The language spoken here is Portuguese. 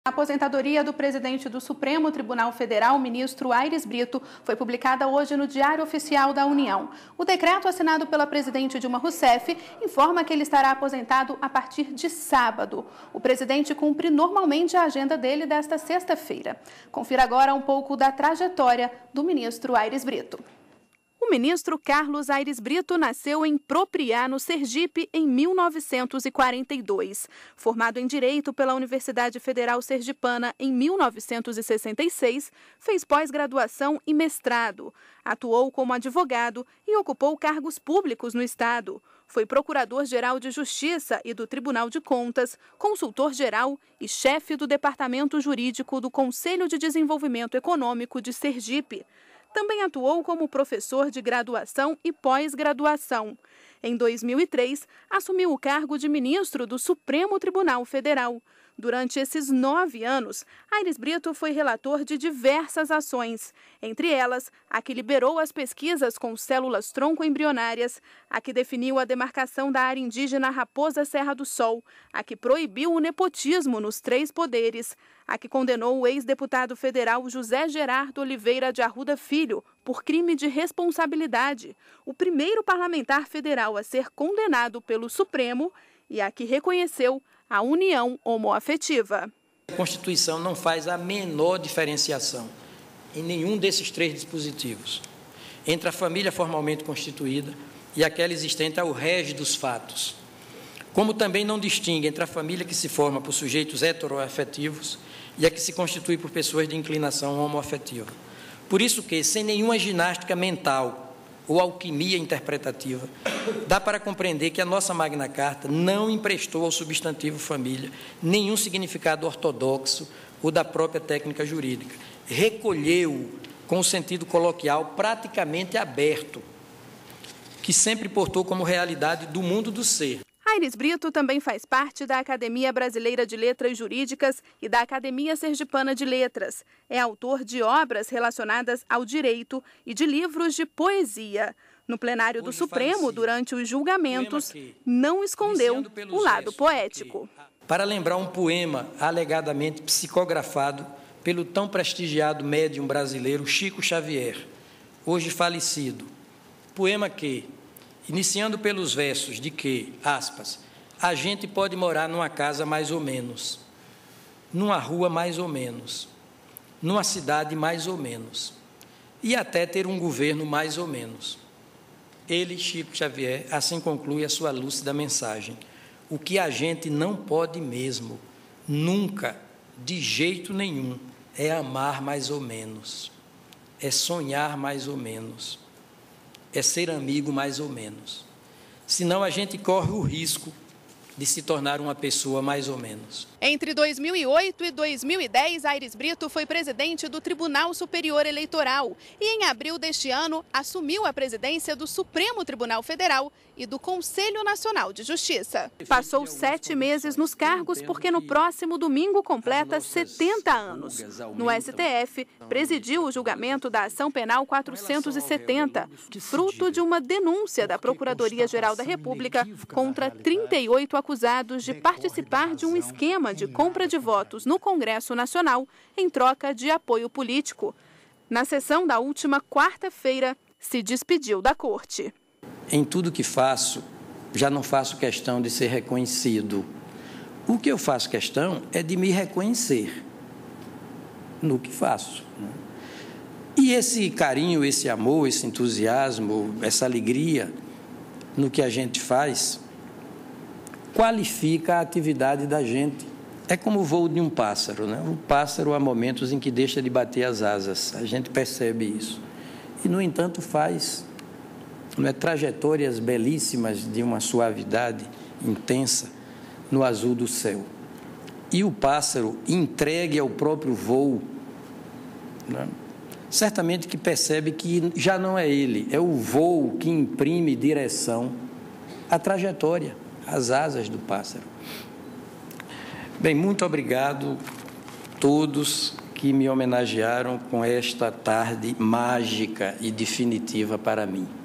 A aposentadoria do presidente do Supremo Tribunal Federal, ministro Aires Brito, foi publicada hoje no Diário Oficial da União. O decreto assinado pela presidente Dilma Rousseff informa que ele estará aposentado a partir de sábado. O presidente cumpre normalmente a agenda dele desta sexta-feira. Confira agora um pouco da trajetória do ministro Aires Brito. O ministro Carlos Aires Brito nasceu em Propriá, no Sergipe, em 1942. Formado em Direito pela Universidade Federal Sergipana em 1966, fez pós-graduação e mestrado. Atuou como advogado e ocupou cargos públicos no Estado. Foi procurador-geral de Justiça e do Tribunal de Contas, consultor-geral e chefe do Departamento Jurídico do Conselho de Desenvolvimento Econômico de Sergipe. Também atuou como professor de graduação e pós-graduação. Em 2003, assumiu o cargo de ministro do Supremo Tribunal Federal. Durante esses 9 anos, Aires Brito foi relator de diversas ações, entre elas a que liberou as pesquisas com células tronco-embrionárias, a que definiu a demarcação da área indígena Raposa Serra do Sol, a que proibiu o nepotismo nos 3 poderes, a que condenou o ex-deputado federal José Gerardo Oliveira de Arruda Filho por crime de responsabilidade, o primeiro parlamentar federal a ser condenado pelo Supremo, e a que reconheceu a união homoafetiva. A Constituição não faz a menor diferenciação em nenhum desses 3 dispositivos entre a família formalmente constituída e aquela existente ao rege dos fatos, como também não distingue entre a família que se forma por sujeitos heteroafetivos e a que se constitui por pessoas de inclinação homoafetiva. Por isso que, sem nenhuma ginástica mental ou alquimia interpretativa, dá para compreender que a nossa Magna Carta não emprestou ao substantivo família nenhum significado ortodoxo ou da própria técnica jurídica. Recolheu-o com o sentido coloquial praticamente aberto, que sempre portou como realidade do mundo do ser. Aires Brito também faz parte da Academia Brasileira de Letras Jurídicas e da Academia Sergipana de Letras. É autor de obras relacionadas ao direito e de livros de poesia. No plenário do Supremo, durante os julgamentos, não escondeu o lado poético. Para lembrar um poema alegadamente psicografado pelo tão prestigiado médium brasileiro Chico Xavier, hoje falecido. Poema que, iniciando pelos versos de que, aspas, a gente pode morar numa casa mais ou menos, numa rua mais ou menos, numa cidade mais ou menos, e até ter um governo mais ou menos. Ele, Chico Xavier, assim conclui a sua lúcida mensagem. O que a gente não pode mesmo, nunca, de jeito nenhum, é amar mais ou menos, é sonhar mais ou menos, é ser amigo mais ou menos. Senão a gente corre o risco de se tornar uma pessoa mais ou menos. Entre 2008 e 2010, Aires Brito foi presidente do Tribunal Superior Eleitoral e, em abril deste ano, assumiu a presidência do Supremo Tribunal Federal e do Conselho Nacional de Justiça. Passou 7 meses nos cargos porque no próximo domingo completa 70 anos. No STF, presidiu o julgamento da Ação Penal 470, fruto de uma denúncia da Procuradoria-Geral da República contra 38 acusados de participar de um esquema de compra de votos no Congresso Nacional em troca de apoio político. Na sessão da última quarta-feira, se despediu da Corte. Em tudo que faço, já não faço questão de ser reconhecido. O que eu faço questão é de me reconhecer no que faço. E esse carinho, esse amor, esse entusiasmo, essa alegria no que a gente faz, qualifica a atividade da gente. É como o voo de um pássaro, né? O pássaro há momentos em que deixa de bater as asas, a gente percebe isso. E, no entanto, faz trajetórias belíssimas de uma suavidade intensa no azul do céu. E o pássaro, entregue ao próprio voo, né? Certamente que percebe que já não é ele, é o voo que imprime direção à trajetória, às asas do pássaro. Bem, muito obrigado a todos que me homenagearam com esta tarde mágica e definitiva para mim.